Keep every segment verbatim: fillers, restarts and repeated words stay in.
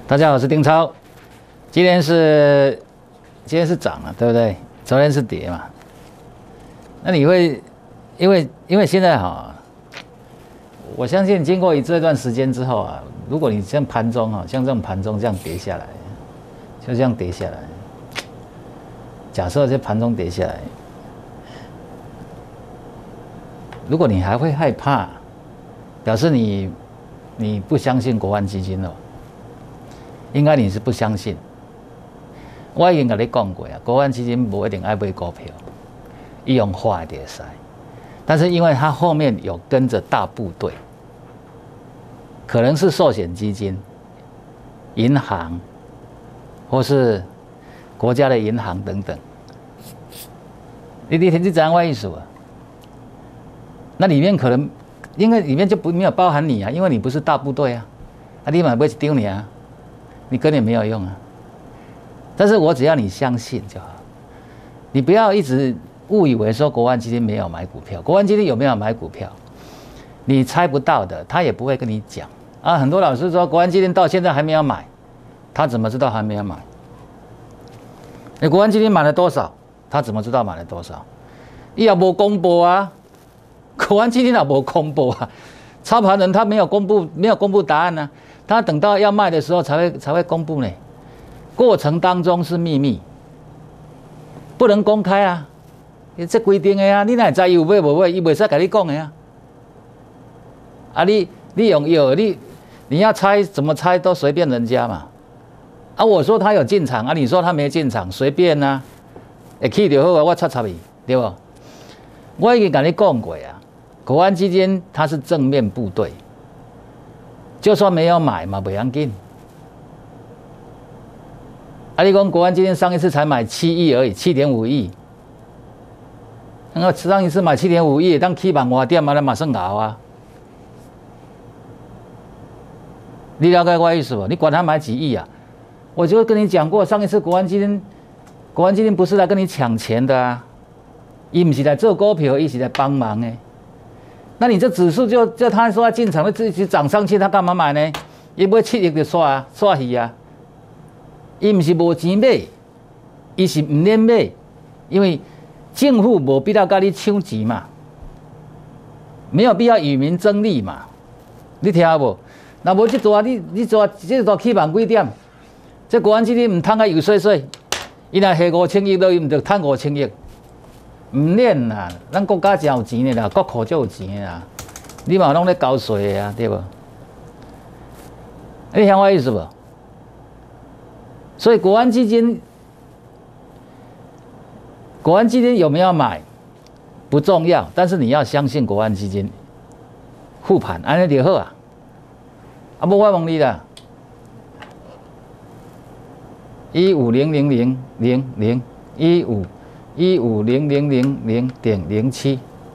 大家好，我是丁超。今天是今天是涨了，对不对？昨天是跌嘛。那你会因为因为现在哈，我相信经过这段时间之后啊，如果你像盘中哈，像这种盘中这样跌下来，就这样跌下来。假设这盘中跌下来，如果你还会害怕，表示你你不相信国安基金了。应该你是不相信。我已经跟你讲过啊，国安基金不一定爱买股票，伊用画的使。但是因为它后面有跟着大部队，可能是寿险基金、银行，或是国家的银行等等。你你你知道我意思啊？那里面可能，因为里面就不没有包含你啊，因为你不是大部队啊，啊你买不会丢你啊。你跟你没有用啊，但是我只要你相信就好，你不要一直误以为说国安基金没有买股票，国安基金有没有买股票，你猜不到的，他也不会跟你讲啊。很多老师说国安基金到现在还没有买，他怎么知道还没有买？你国安基金买了多少？他怎么知道买了多少？伊也没公布啊，国安基金也没公布啊，操盘人他没有公布，没有公布答案呢、啊。他等到要卖的时候才会才会公布呢，过程当中是秘密，不能公开啊，这规定的啊，你哪知有买无买，伊袂使跟你讲的啊。啊你，你你用有你你要猜怎么猜都随便人家嘛。啊，我说他有进场啊，你说他没进场，随便啊，会去就好啊，我插插伊，对不？我已经跟你讲过啊，国安基金它是正面部队。就算没有买嘛，不要紧。啊，你讲国安基金上一次才买七亿而已，七点五亿。那上一次买七点五亿，当起万外点嘛，那马上熬啊。你了解我意思不？你管他买几亿啊？我就跟你讲过，上一次国安基金，国安基金不是来跟你抢钱的啊，伊不是来做股票，伊是来帮忙的。那你这指数就就他说要进场，自己涨上去，他干嘛买呢？伊买七亿就刷啊，刷去啊。伊不是无钱买，伊是唔免买，因为政府无必要跟你抢钱嘛，没有必要与民争利嘛。你听无？那无这做你你做这做起万几点？这国安基金唔摊个油水水，伊若下五千亿都伊唔就摊五千亿。唔练啦，咱国家真有钱的啦，国库就有钱的啦，你嘛拢咧交税的啊，对不？你听我意思不？所以国安基金，国安基金有没有买不重要，但是你要相信国安基金护盘，安尼就好啊。啊，无我问你啦，一五零零零零零一五。一五零零零零点零七，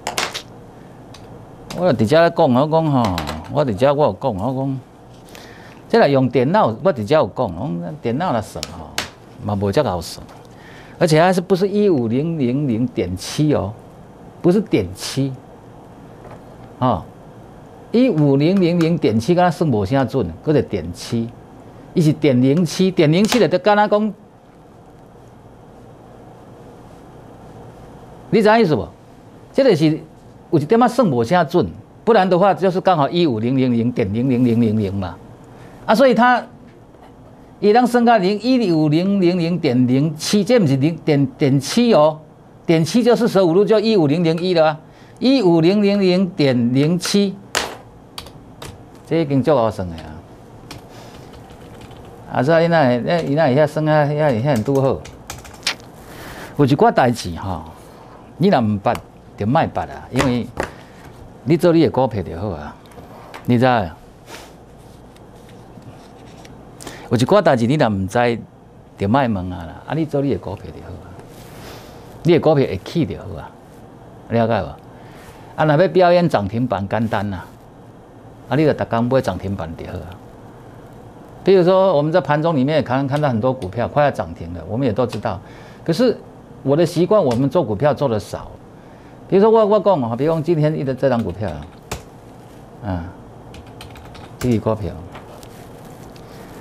我伫遮咧讲，我讲吼，我伫遮我有讲，我讲，即个用电脑，我伫遮有讲，我讲电脑来算吼，嘛无遮好算，而且还是不是一五零零零点七哦，不是点七，哦，一五零零零点七，敢若算无啥准，嗰个点七，伊是点零七，点零七就敢若讲。你知道意思不？这个是有一点仔算无啥准，不然的话就是刚好一五零零零点零零零零零嘛。啊，所以它伊当升到零一五零零零点零七，这不是零点点七哦，点七就四舍五入就一五零零一了啊，一五零零零点零七，这已经足好算的啊。啊，所以那那伊那伊遐算啊，遐遐很拄好。有一寡代志吼。你若唔捌，就卖捌啊，因为你做你的股票就好啊。你知道？有一寡代志你若唔知，就卖问啊啦。啊，你做你的股票就好啊，你的股票会起就好啊，了解无？啊，若要表演涨停板简单啊，啊，你就逐工买涨停板就好啊。比如说，我们在盘中里面也看看到很多股票快要涨停了，我们也都知道，可是。我的习惯，我们做股票做的少。比如说我我讲啊，比如讲今天一的这张股票，啊，这个股票，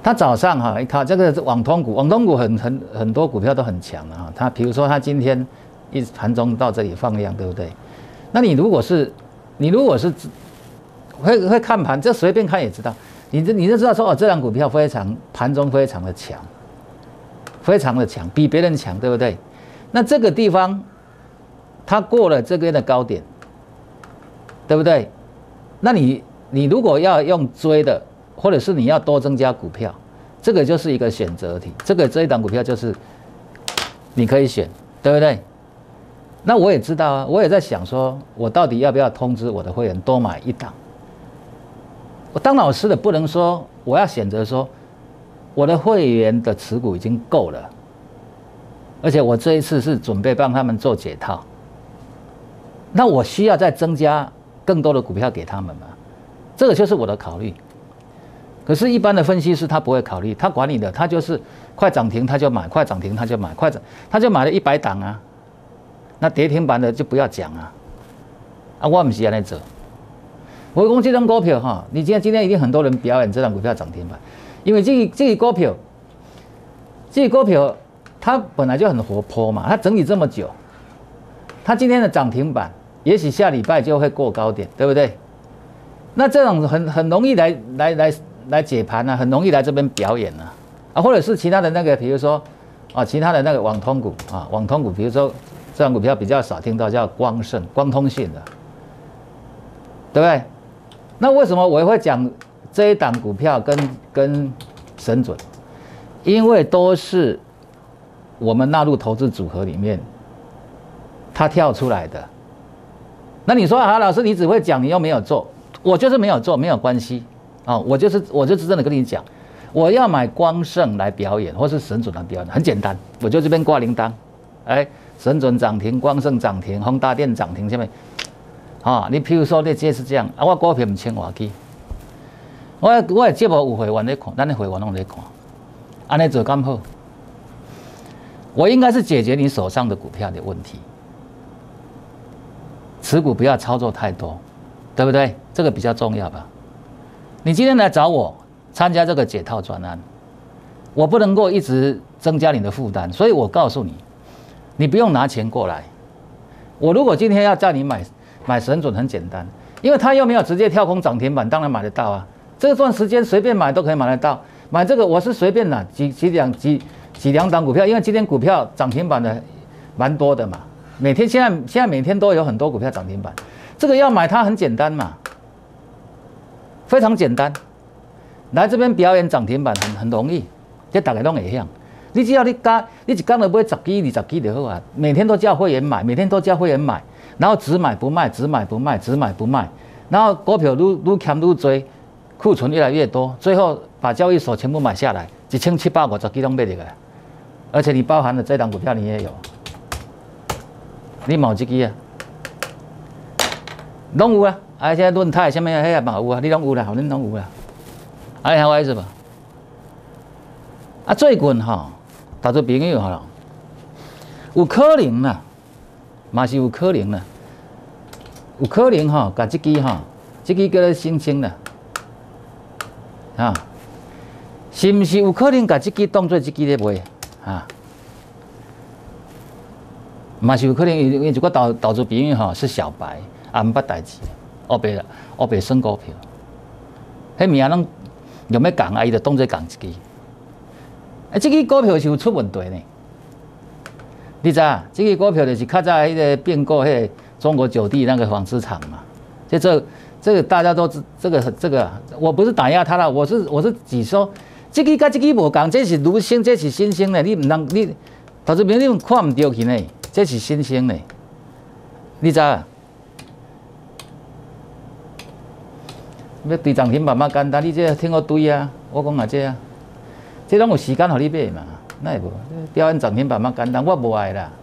它早上哈一靠这个网通股，网通股很很很多股票都很强的哈。它比如说它今天一盘中到这里放量，对不对？那你如果是你如果是会会看盘，这随便看也知道，你这你就知道说哦，这档股票非常盘中非常的强，非常的强，比别人强，对不对？那这个地方它过了这边的高点，对不对？那你你如果要用追的，或者是你要多增加股票，这个就是一个选择题。这个这一档股票就是你可以选，对不对？那我也知道啊，我也在想说，我到底要不要通知我的会员多买一档？我当老师的不能说我要选择说我的会员的持股已经够了，而且我这一次是准备帮他们做解套，那我需要再增加更多的股票给他们嘛？这个就是我的考虑。可是，一般的分析师他不会考虑，他管你的，他就是快涨停他就买，快涨停他就买，快涨他就买了一百档啊。那跌停板的就不要讲啊。啊，我不是这样做。我讲这张股票哈，你今天今天一定很多人表演这张股票涨停板，因为这个这个股票，这个股票它本来就很活泼嘛，它整理这么久，它今天的涨停板，也许下礼拜就会过高点，对不对？那这种很很容易来来来来解盘啊，很容易来这边表演啊，啊，或者是其他的那个，比如说啊，其他的那个网通股啊，网通股，比如说这张股票比较少听到，叫光盛、光通信的，对不对？那为什么我会讲这一档股票跟跟神准？因为都是我们纳入投资组合里面，它跳出来的。那你说啊，老师你只会讲，你又没有做。我就是没有做，没有关系啊、哦！我就是我就是真的跟你讲，我要买光盛来表演，或是神准来表演，很简单，我就这边挂铃铛，哎，神准涨停，光盛涨停，宏达电涨停，下面啊，你譬如说你这是这样啊，我股票唔清我去，我我的节目有会员在看，咱的会员拢在看，安尼做刚好，我应该是解决你手上的股票的问题，持股不要操作太多。对不对？这个比较重要吧。你今天来找我参加这个解套专案，我不能够一直增加你的负担，所以我告诉你，你不用拿钱过来。我如果今天要叫你买买神准，很简单，因为他又没有直接跳空涨停板，当然买得到啊。这段时间随便买都可以买得到。买这个我是随便拿几几两几几两档股票，因为今天股票涨停板的蛮多的嘛。每天现在现在每天都有很多股票涨停板。这个要买它很简单嘛，非常简单。来这边表演涨停板很很容易，这大家都会晓。你只要你加，你一天就买十支、二十支就好啊。每天都叫会员买，每天都叫会员买，然后只买不卖，只买不卖，只买不卖。然后股票愈愈欠愈多，库存越来越多，最后把交易所全部买下来，一千七百五十支拢买入来。而且你包含了这档股票你也有，你某一支啊？拢有啊，而且轮胎什么迄个嘛有啊，你拢有啦，后恁拢有啦，哎，晓我意思吧？啊，最近吼，投资朋友吼，有可能啦，嘛是有可能啦，有可能吼，甲这支吼，这支叫做新兴啦，啊，是毋是有可能甲这支当做这支咧卖啊？嘛是有可能，因为一个投投资朋友吼是小白。也毋捌代志，黑白啦，黑白算股票，迄名拢用要讲啊，伊就当作讲一支。啊，这支股票是有出问题呢。你知啊？这支股票就是较早迄个并购迄个中国九地那个纺织厂嘛。就这这个大家都知，这个这个我不是打压他啦，我是我是指说，这支甲这支无共，这是卢星，这是新兴的，你唔能你投资朋友你看唔到去呢，这是新兴的，你知啊？要对涨停板嘛简单，你这听我对啊，我讲啊这啊，这拢有时间互你买嘛，那也无表演涨停板嘛简单，我无爱啦。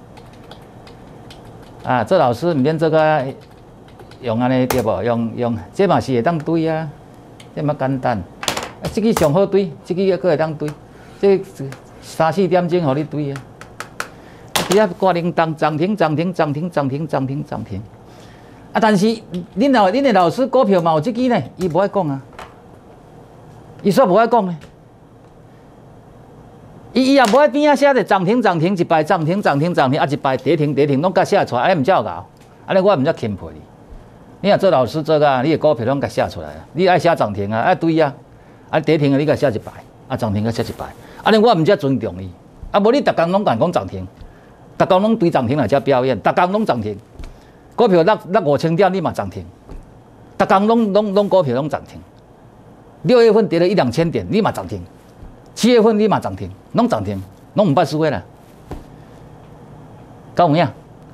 啊，做老师唔免做个用安尼对无？用用这嘛是会当对啊，这嘛简单。啊，这个上好对，这个佫会当对，这三四点钟互你对啊。底下挂铃铛，涨停涨停涨停涨停涨停涨停。啊，但是恁老恁的老师股票嘛有这支呢，伊无爱讲啊，伊煞无爱讲呢。 伊伊也无喺边啊写的涨停涨停一摆涨停涨停涨停啊一摆跌停跌停拢甲写出来，安尼唔照搞，安尼我唔则钦佩你。你若做老师做个，你的股票拢甲写出来啊，你爱写涨停啊，啊对啊，啊跌停啊你甲写一摆，啊涨停甲写一摆，安尼我唔则尊重你。啊无你逐工拢敢讲涨停，逐工拢对涨停来遮表演，逐工拢涨停，股票落落五千点你嘛涨停，逐工拢拢拢股票拢涨停。六月份跌了一两千点，立马涨停；七月份立马涨停，拢涨停，拢唔捌输过啦。跟我一样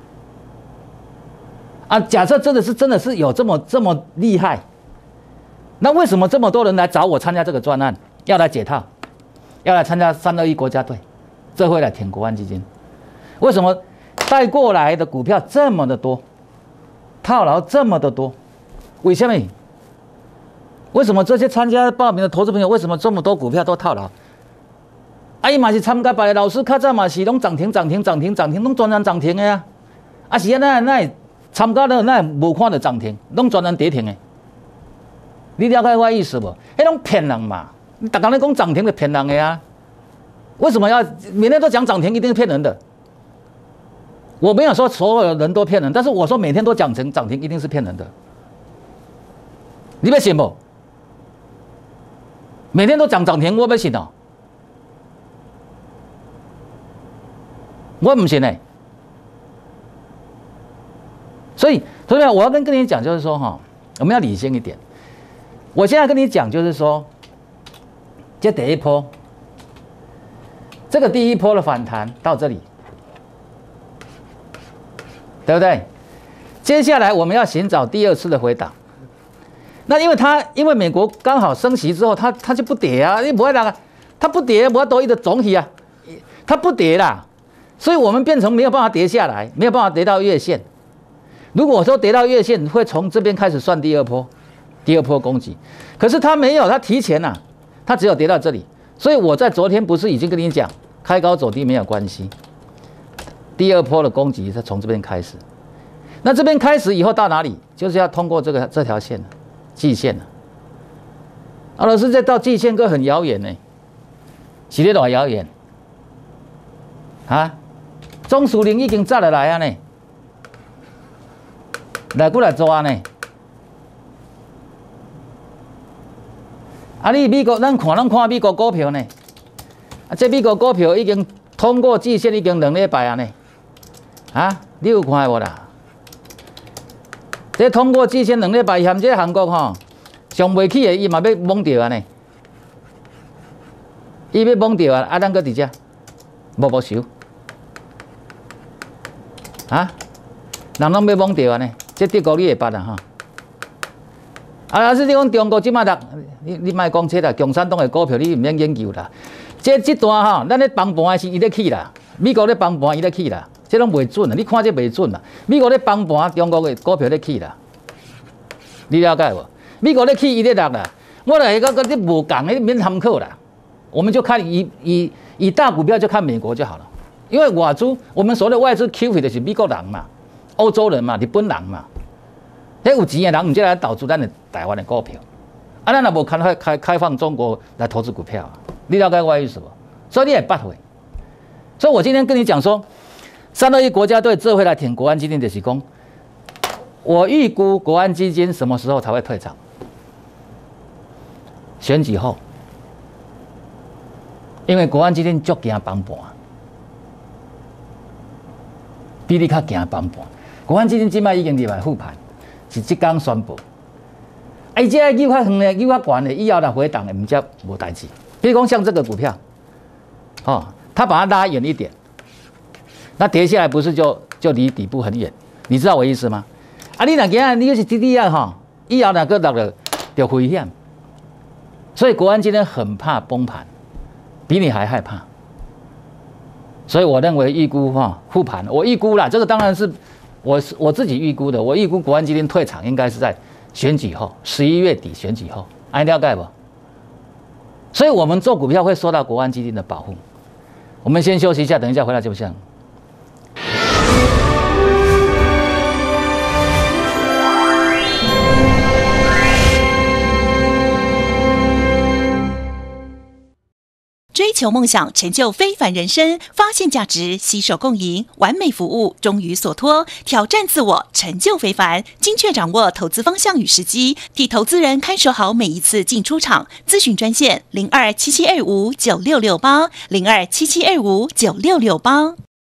啊！假设真的是真的是有这么这么厉害，那为什么这么多人来找我参加这个专案，要来解套，要来参加三二一国家队，这会来挺国安基金？为什么带过来的股票这么的多，套牢这么的多？为什么？为什么这些参加报名的投资朋友，为什么这么多股票都套牢？啊，伊嘛是参加别的老师，较早嘛是拢涨停、涨停、涨停、涨停，拢全然涨停的呀。啊是啊，那那参加了那无看到涨停，拢全然跌停的。你了解我意思不？迄种骗人嘛！你逐工咧讲涨停的骗人的呀。为什么要每天都讲涨停，一定是骗人的？我没有说所有人都骗人，但是我说每天都讲成涨停，一定是骗人的。你要信不？每天都涨涨停，我要信哦。我不信呢。所以，同学们，我要跟跟你讲，就是说哈，我们要理性一点。我现在跟你讲，就是说，这第一波，这个第一波的反弹到这里，对不对？接下来我们要寻找第二次的回档。那因为它，因为美国刚好升息之后，它它就不跌啊，你不会那个，它不跌，不要多一的总体啊，它不跌啦，所以我们变成没有办法跌下来，没有办法跌到月线。如果说跌到月线，会从这边开始算第二波，第二波攻击。可是它没有，它提前呐、啊，它只有跌到这里。所以我在昨天不是已经跟你讲，开高走低没有关系，第二波的攻击是从这边开始。那这边开始以后到哪里？就是要通过这个这条线。季线啊，老师，这到季线哥很遥远呢，是咧多遥远啊？中树林已经炸了来啊呢，来过来抓呢。啊，你美国咱看咱看美国股票呢，啊，这美国股票已经通过季线已经两礼拜啊呢，啊，你有看无啦？这通过季线两礼拜，嫌这韩国吼上袂起的，伊嘛要懵掉啊呢。伊要懵掉啊，啊，咱搁伫遮无无收啊？人拢要懵掉啊呢，这德国你会捌啊哈？啊，老师你讲中国即马啦，你你莫讲这啦，共产党的股票你唔免研究啦。这这段吼，咱咧崩盘是伊咧起啦，美国咧崩盘伊咧起啦。这拢袂准啊！你看这袂准啊！美国咧崩盘，中国的股票咧起啦，你了解无？美国咧起，伊咧落啦。我来个个你无讲，你免参考啦。我们就看以以以大股票就看美国就好了，因为外资我们所谓的外资 Q 的是美国人嘛、欧洲人嘛、日本人嘛，迄有钱的人唔只来投资咱的台湾的股票，啊，咱也无开开开放中国来投资股票，你了解我的意思不？所以你也捌会。所以我今天跟你讲说。三二一国家队这回来挺国安基金的是讲，我预估国安基金什么时候才会退场？选举后，因为国安基金足惊崩盘，比你较惊崩盘。国安基金即摆已经入来复盘，是即天宣布。啊，伊这个又较远的，又较悬的，以后来回档的，唔则无代志。比如讲像这个股票，哦，它把它拉远一点。那跌下来不是就就离底部很远？你知道我意思吗？啊，你若今日你又是滴滴啊哈，以后哪个落了就危险。所以国安今天很怕崩盘，比你还害怕。所以我认为预估哈复盘，我预估啦，这个当然是我我自己预估的。我预估国安基金退场应该是在选举后，十一月底选举后，安了解不？所以我们做股票会受到国安基金的保护。我们先休息一下，等一下回来就像。 追求梦想，成就非凡人生，发现价值，携手共赢，完美服务，忠于所托，挑战自我，成就非凡，精确掌握投资方向与时机，替投资人看守好每一次进出场。咨询专线零二七七二五九六六八零二七七二五九六六八。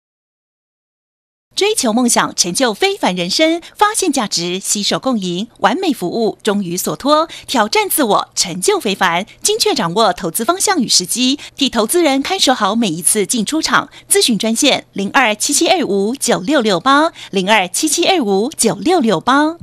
追求梦想，成就非凡人生，发现价值，携手共赢，完美服务，忠于所托，挑战自我，成就非凡，精确掌握投资方向与时机，替投资人看守好每一次进出场。咨询专线零二七七二五九六六八零二七七二五九六六八。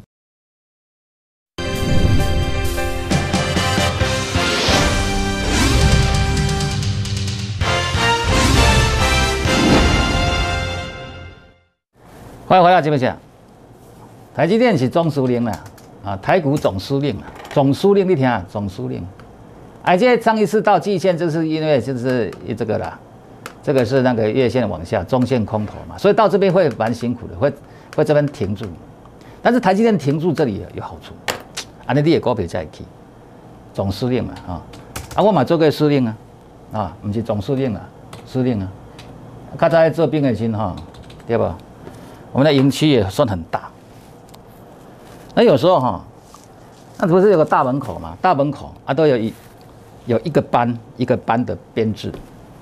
欢迎回到节目现场。台积电是总司令啦，啊，台股总司令啦，总司令你听啊，总司令。哎，这上一次到季线，就是因为就是这个啦，这个是那个月线往下，中线空头嘛，所以到这边会蛮辛苦的，会会这边停住。但是台积电停住这里有好处，啊，你的股票再去，总司令嘛，啊，啊，我嘛做过司令啊，啊，不是总司令啊，司令啊，刚才做兵的时哈，对吧？我们的营区也算很大，那有时候哈，那不是有个大门口嘛？大门口啊都有一有一个班一个班的编制，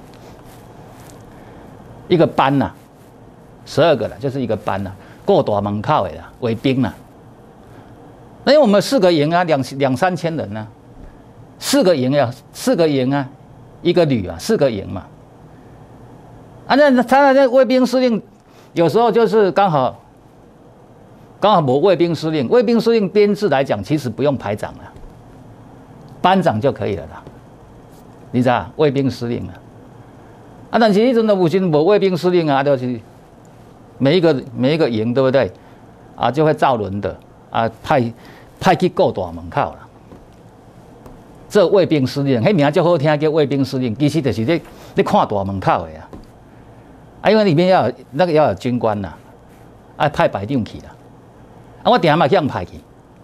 一个班呐、啊，十二个了，就是一个班呐、啊，过大门口的啦，卫兵啦。那因为我们四个营啊，两两三千人呢、啊，四个营呀，四个营啊，一个旅啊，四个营嘛。啊，那他那卫兵司令。有时候就是刚好，刚好我卫兵司令，卫兵司令编制来讲，其实不用排长了，班长就可以了啦。你知道卫兵司令啊？啊，但是你真的有时无卫兵司令啊，就是每一个每一个营，对不对？啊，就会造轮的啊，派派去顾大门口了。这卫兵司令，迄名叫好听，叫卫兵司令，其实就是咧咧看大门口的呀。啊，因为里面要有那个要有军官呐，啊派排长去啦，啊我定嘛向派去，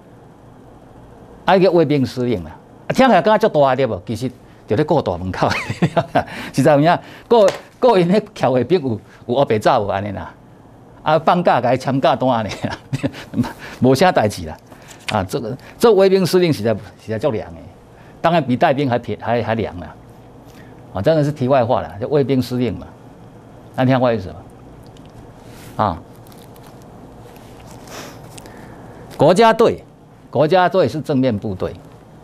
啊叫卫兵司令啦，啊听起来敢足大对无？其实就咧顾大门口，实在有影顾顾因咧侨卫兵有有黑白走无安尼啦，啊放假甲伊签假单安尼啦，无啥代志啦，啊这个这卫兵司令实在实在足凉诶，当然比带兵还便还还凉啦，啊真的是题外话啦，就卫兵司令嘛。那听过意思吗？啊，国家队，国家队是正面部队。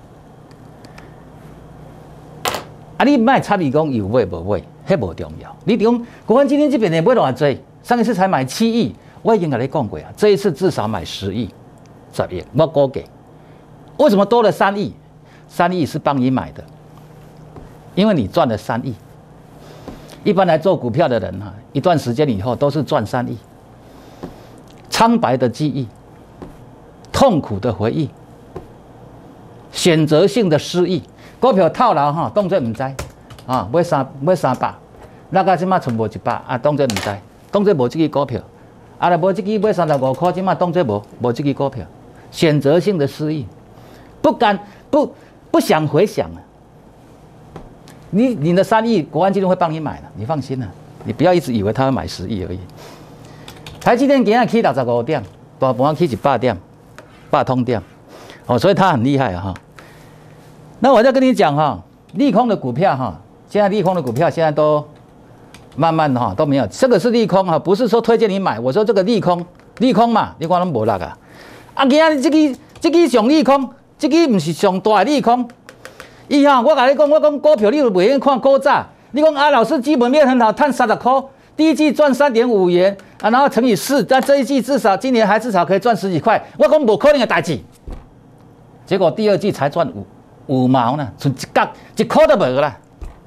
啊，你卖插你讲有买无买，迄无重要。你讲国安今天这边的买偌济，上一次才买七亿，我已经跟你讲过啊，这一次至少买十亿、十亿，我估计。为什么多了三亿？三亿是帮你买的，因为你赚了三亿。一般来做股票的人哈，一段时间以后都是赚三亿。苍白的记忆，痛苦的回忆，选择性的失忆，股票套牢哈，当作唔知啊，买三买三百，那个即马存无一百啊，当作唔知，当作无这支股票，啊，来无这支买三十五块，即马当作无无这支股票，选择性的失忆，不敢不不想回想啊。你你的三亿，国安基金会帮你买的，你放心了，你不要一直以为他会买十亿而已。台积电今日起六十五点，大盘起一百点，百通点，哦，所以他很厉害啊哈。那我再跟你讲哈，利空的股票哈，现在利空的股票现在都慢慢哈都没有，这个是利空哈，不是说推荐你买，我说这个利空，利空嘛，你看拢无力啊。啊，今日这个这个上利空，这个不是上大的利空。伊哈，我甲你讲，我讲股票你都袂用看股价。你讲啊，老师基本面很好，赚三十块，第一季赚三点五元啊，然后乘以四，但这一季至少今年还至少可以赚十几块。我讲无可能的代志，结果第二季才赚五五毛呢，剩一角一块都无啦。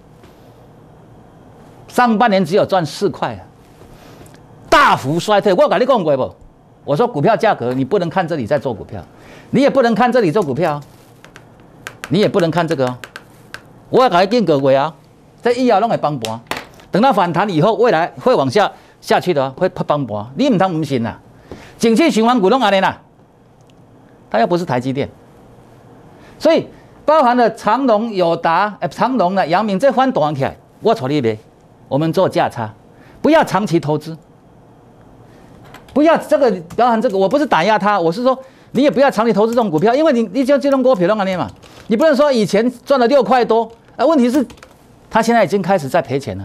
上半年只有赚四块啊，大幅衰退。我甲你讲过无？我说股票价格你不能看这里在做股票，你也不能看这里做股票。你也不能看这个哦，我要给你定个位啊，这以后拢会崩盘，等到反弹以后，未来会往下下去的，会崩盘。你唔通唔信呐？景气循环股拢安尼啦，它又不是台积电，所以包含了长荣、友达、长荣呢、阳明这翻短起来， 我带你买，我们做价差，不要长期投资，不要这个包含这个，我不是打压他，我是说你也不要长期投资这种股票，因为你你就这种股票弄安尼嘛，你不能说以前赚了六块多，啊，问题是他现在已经开始在赔钱了。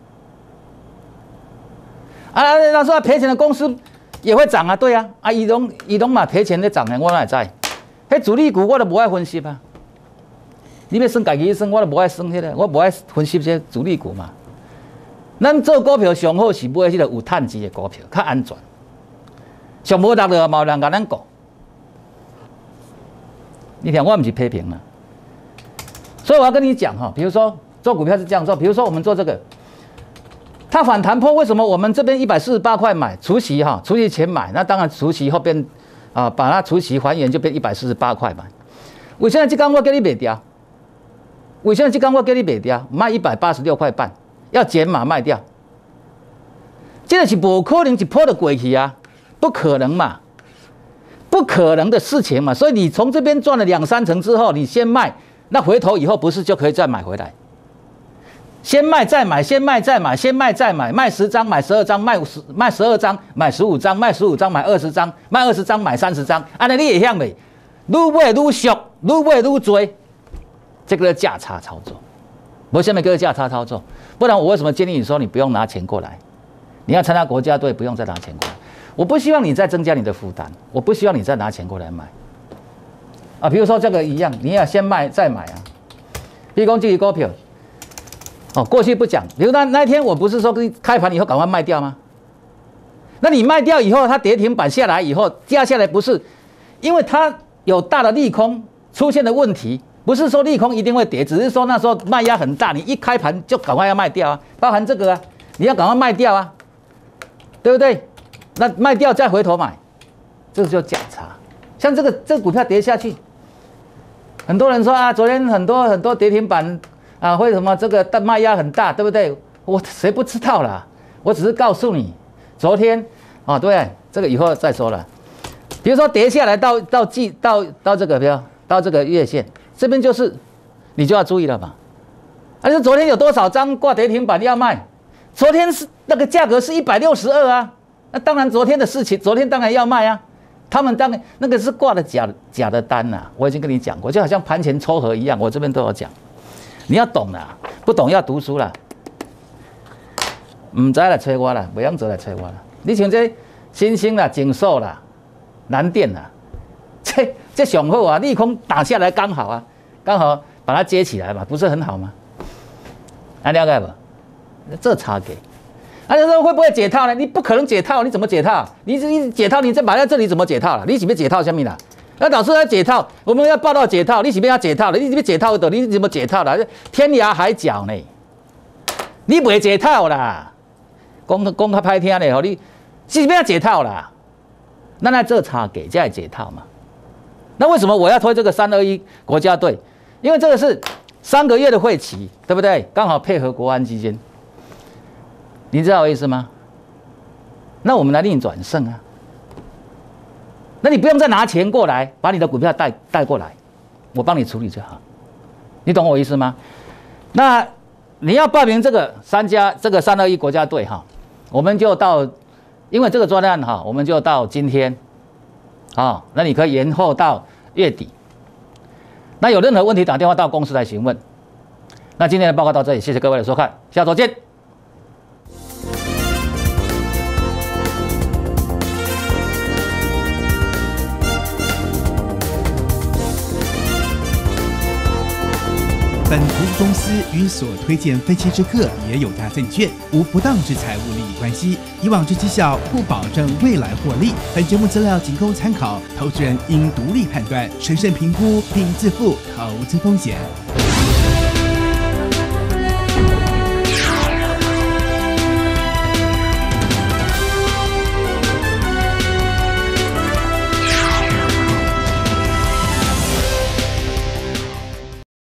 啊，他说赔钱的公司也会涨啊，对啊，啊，伊拢伊拢嘛赔钱在涨的，我哪会知？迄主力股我都不爱分析啊。你要算家己算，我都不爱算迄个，我不爱分析这些主力股嘛。咱做股票上好是买迄个有趁钱的股票，较安全。上无力的嘛有人甲咱讲，你听我不是批评啦。所以我要跟你讲哈，比如说做股票是这样做，比如说我们做这个。它反弹波为什么我们这边一百四十八块买除息哈，除息前买，那当然除息后变啊，把它除息还原就变一百四十八块买。为什么这刚我给你卖掉？为什么这刚我给你卖掉？卖一百八十六块半，要减码卖掉。这个是不可能一波的过去啊，不可能嘛，不可能的事情嘛。所以你从这边赚了两三成之后，你先卖，那回头以后不是就可以再买回来？先卖再买，先卖再买，先卖再买，卖十张买十二张，卖十卖十二张买十五张，卖十五张买二十张，卖二十张买三十张，安尼你也像袂？愈买愈俗，愈买愈多，这个叫价差操作。我下面叫价差操作，不然我为什么建议你说你不用拿钱过来？你要参加国家队，不用再拿钱过来。我不希望你再增加你的负担，我不希望你再拿钱过来买。啊，比如说这个一样，你要先卖再买啊。比如说这支股票。哦，过去不讲，比如那那一天我不是说开盘以后赶快卖掉吗？那你卖掉以后，它跌停板下来以后，跌下来不是因为它有大的利空出现的问题，不是说利空一定会跌，只是说那时候卖压很大，你一开盘就赶快要卖掉啊，包含这个啊，你要赶快卖掉啊，对不对？那卖掉再回头买，这个就价差。像这个这个股票跌下去，很多人说啊，昨天很多很多跌停板。啊，为什么这个卖压很大，对不对？我谁不知道啦？我只是告诉你，昨天啊，对，这个以后再说了。比如说跌下来到到季到到这个，比如到这个月线这边，就是你就要注意了嘛。而且昨天有多少张挂跌停板要卖？昨天是那个价格是一百六十二啊，那当然昨天的事情，昨天当然要卖啊。他们当然那个是挂的假假的单呐、啊，我已经跟你讲过，就好像盘前撮合一样，我这边都有讲。你要懂啦，不懂要读书啦。唔知来找我啦，袂用做来找我啦。你像这新兴啦、景硕啦、南电啦，这这上好啊，利空打下来刚好啊，刚好把它接起来嘛，不是很好吗？啊，了解不？这差给。啊，你说会不会解套呢？你不可能解套，你怎么解套？你你解套，你再摆在这里怎么解套了？你是不是解套什么啦？那老师要解套，我们要报道解套，你是不是要解套了？你是不是解套的？你怎么解套了？天涯海角呢？你不会解套啦，讲讲较歹听的吼，你是不是要解套啦？那那这差给才解套嘛？那为什么我要推这个三二一国家队？因为这个是三个月的会期，对不对？刚好配合国安基金，你知道我意思吗？那我们来逆转胜啊！那你不用再拿钱过来，把你的股票带带过来，我帮你处理就好。你懂我意思吗？那你要报名这个三家这个三二一国家队哈，我们就到，因为这个专案哈，我们就到今天，啊，那你可以延后到月底。那有任何问题打电话到公司来询问。那今天的报告到这里，谢谢各位的收看，下周见。 本投资公司与所推荐分期之客也有大证券，无不当之财务利益关系。以往之绩效不保证未来获利。本节目资料仅供参考，投资人应独立判断、审慎评估并自负投资风险。